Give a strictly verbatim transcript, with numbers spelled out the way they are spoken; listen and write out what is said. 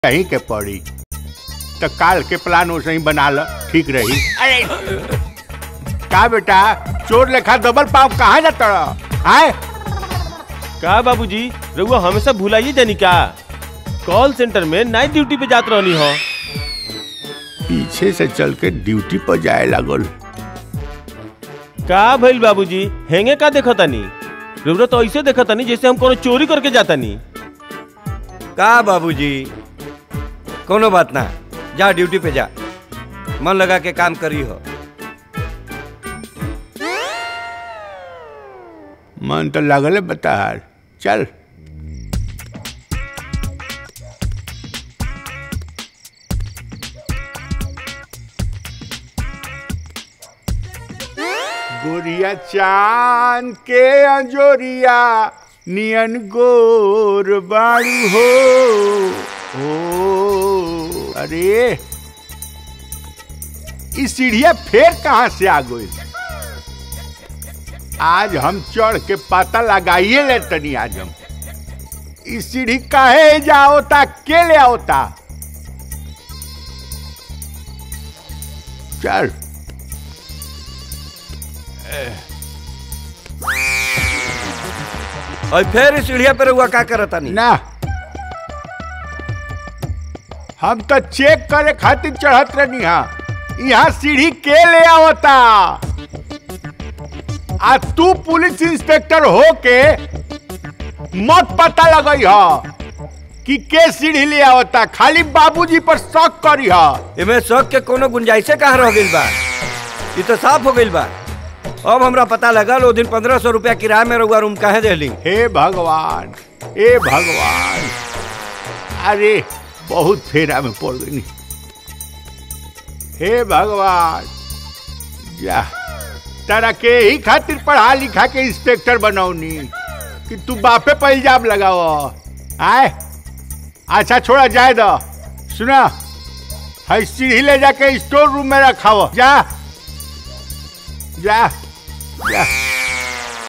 कहीं के पड़ी तो काल के प्लान वैसे ही बना लो, ठीक रही। अरे का बेटा चोर लेखा डबल पाव कहाँ जाता है? का बाबूजी रउआ हमेशा भुलाइए जानी का कॉल सेंटर में नाइट ड्यूटी पे जात रहनी हो। पीछे से चल के ड्यूटी पर जाए लागल। का भइल बाबूजी हेंगे का देखा तानी? रउआ तो ऐसे देखा तानी जैसे हम कोनो चोरी करके जाता नी। का बाबूजी कोनो बात ना, जा ड्यूटी पे जा, मन लगा के काम करी हो। मन तो लगल है बता, चल। गोरिया चांद के अंजोरिया नियन गोर बाड़ू हो। ओ अरे इस सीढ़िया फेर कहाँ से आ गई? आज हम चढ़ के पता लगाइए ले तनी। आज हम इस सीढ़ी काहे जाओता, के ले आओता? चल और फिर सीढ़िया पे रहुआ का करता नहीं ना, हम तो चेक करे खातिर चढ़त रहनी। हाँ यहाँ सीढ़ी के ले आवता? आ तू पुलिस इंस्पेक्टर हो के मत पता लगई हा कि के सीढ़ी ले आवता, खाली बाबूजी पर शक करी हा। इमे शक के कोनो गुंजाइशे कहाँ रह गइल बा? ये तो साफ हो गइल बा। अब हमरा पता लगल वो दिन पंद्रह सौ रुपया किराए में रहुआ रूम काहे देली। हे भगवान, हे भगवान, अरे बहुत फेरा में पड़ गई। हे भगवान, जा तारा के ही खातिर पढ़ा लिखा के इंस्पेक्टर बनौनी कि तू बापे पर इल्जाम लगाओ। आए अच्छा छोड़ा जाए दो। सुना है सीढ़ी ले जाके स्टोर रूम में रखाओ। जा जा जा।